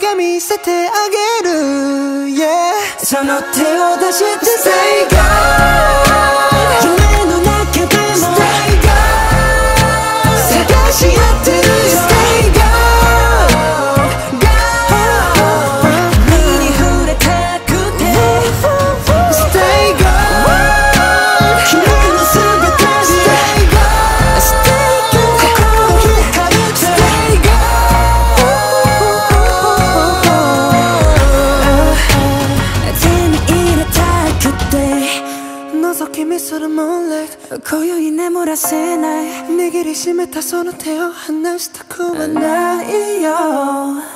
が見せてあげる、yeah、 その手を出して Stay gone、 夢の中でも Stay gone、 探し合ってるよ Stay gone、 身に触れたくて Stay gone、 君のすべて Stay gone、 心光る Stay gone、 手に入れたくて覗き見するモンライト、今宵眠らせない、握りしめたその手を離したくはないよ。